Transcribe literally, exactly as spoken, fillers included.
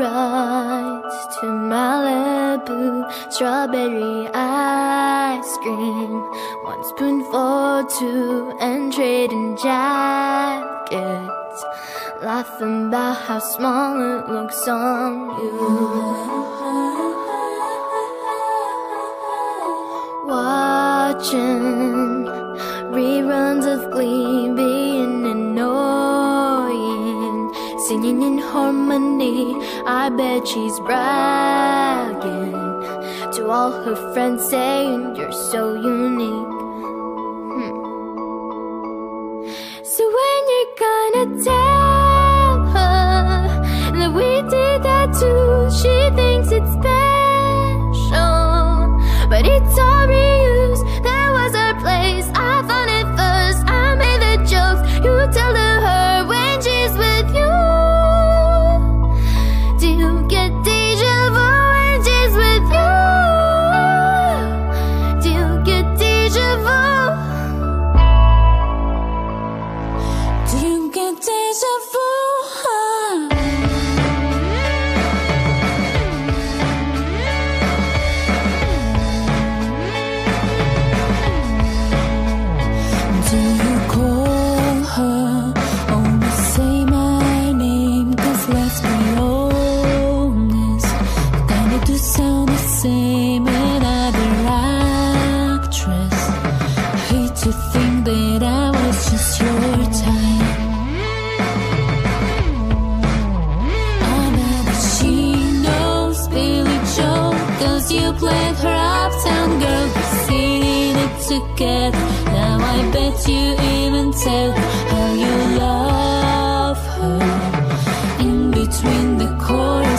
rides to Malibu, strawberry ice cream, one spoon for two, and trading jackets, laughing about how small it looks on you. Watching reruns of Glee, being annoying, singing in harmony. I bet she's bragging to all her friends, saying you're so unique. hmm. So when you're gonna tell her that we did that too, she thinks it's special, but it's all reused. That was our place, I found it first. I made the jokes you tell to her when she's with you. Do you get deja vu when she's with you? Do you get deja vu? Do you get deja vu? Do you call her? Only say my name, 'cause let's be honest, you kinda do sound the same. Another actress. I hate to think that I was just your type. I bet that she knows Billy Joe, 'cause you played her uptown girl. We're singing it together. Now I bet you even tell her how you love her in between the chorus.